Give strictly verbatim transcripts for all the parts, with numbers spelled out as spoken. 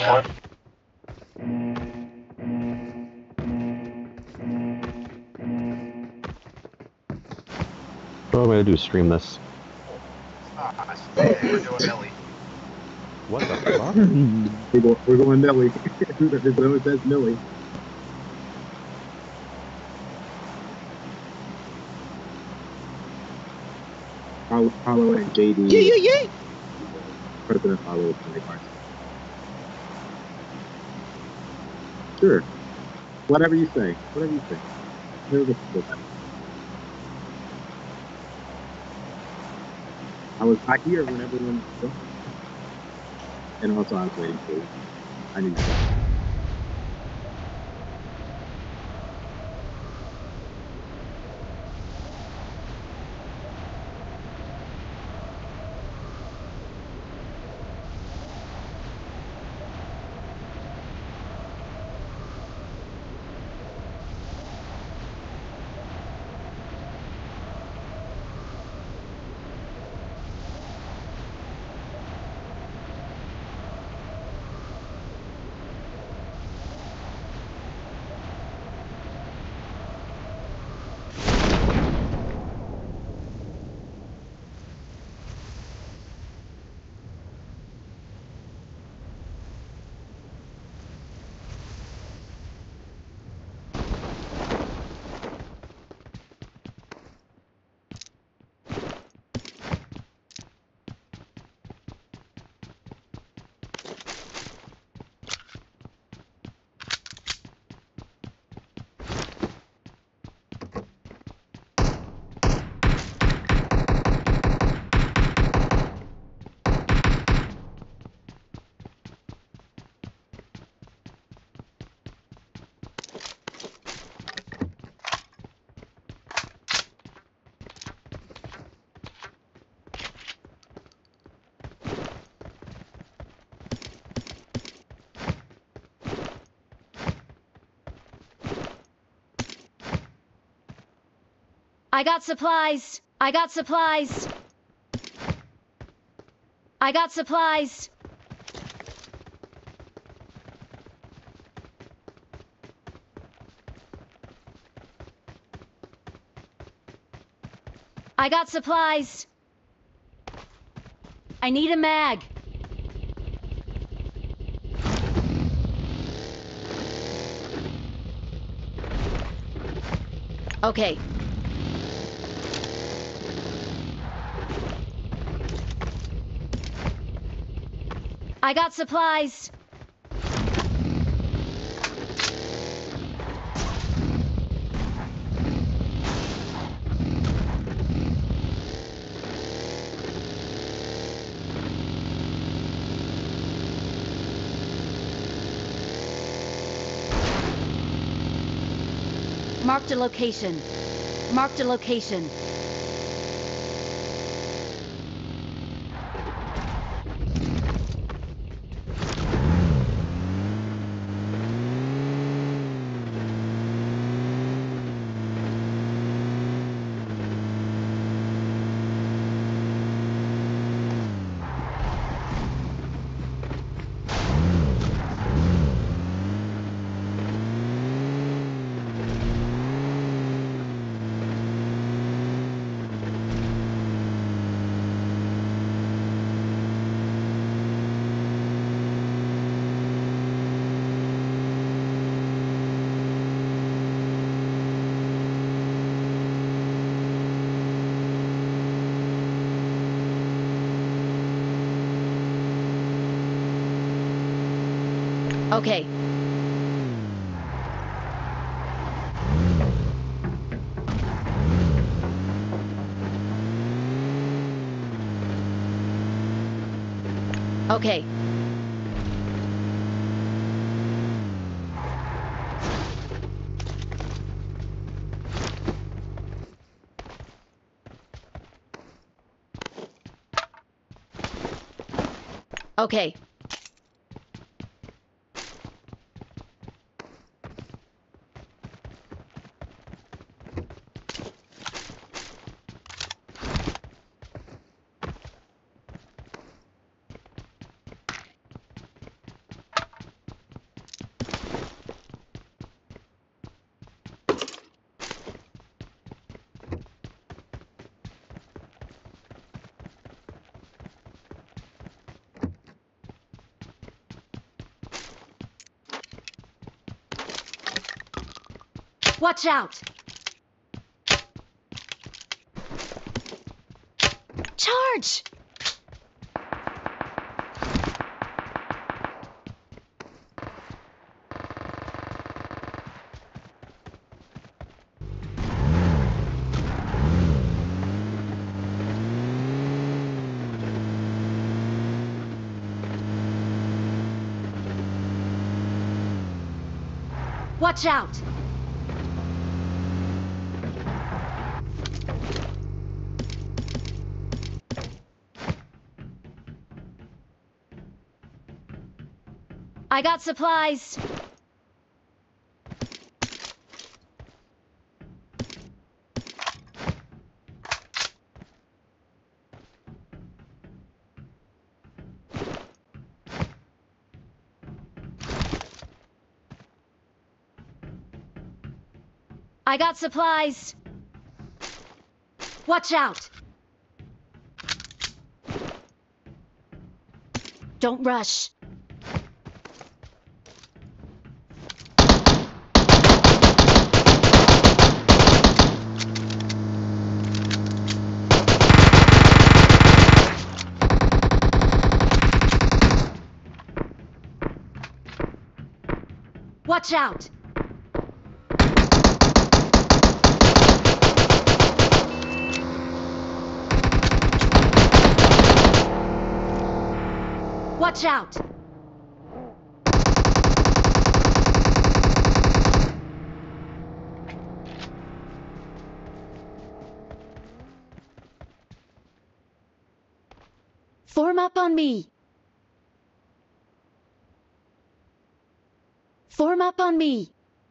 What am I gonna do? Stream this? Ah, shit, we're doing Ellie. What the fuck? we're, go, we're going Millie. Whoever says Millie. Hollow, Hollow and J Yeah, D yeah, and yeah. uh, President Hollow play Hearthstone. Sure. Whatever you say. Whatever you say. Never listen to that. I was I here when everyone joined. And also I was waiting for you. I knew you said that. I got supplies. I got supplies. I got supplies. I got supplies. I need a mag. Okay. I got supplies. Marked a location. Marked a location. Okay. Okay. Okay. Watch out! Charge! Watch out! I got supplies. I got supplies. Watch out. Don't rush. Watch out! Watch out! Form up on me! Form up on me!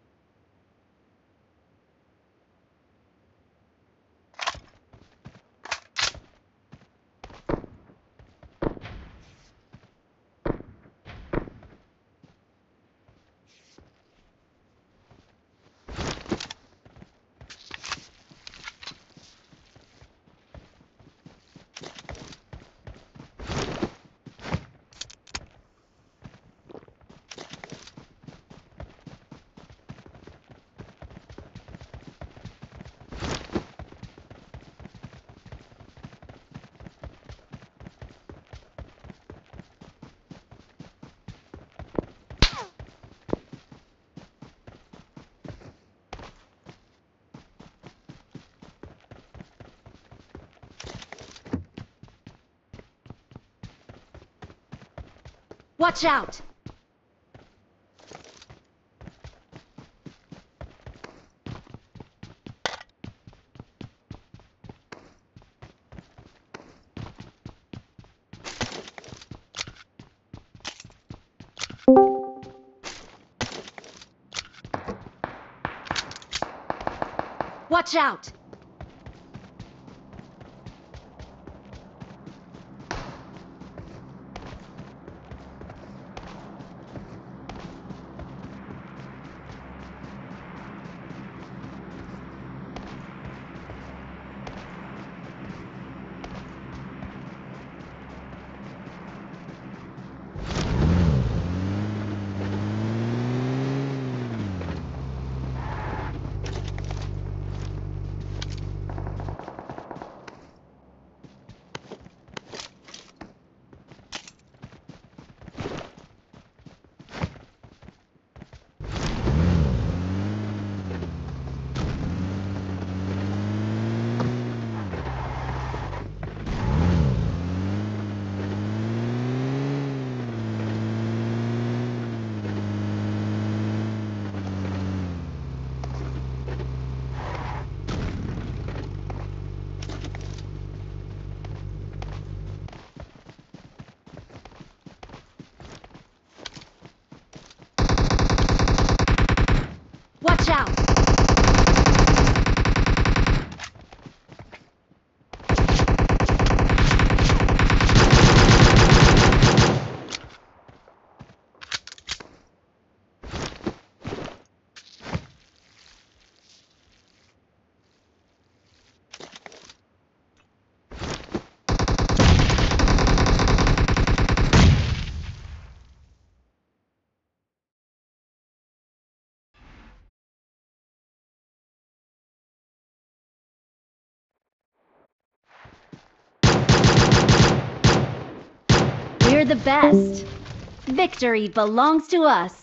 Watch out! Watch out! Watch out! We're the best. Victory belongs to us.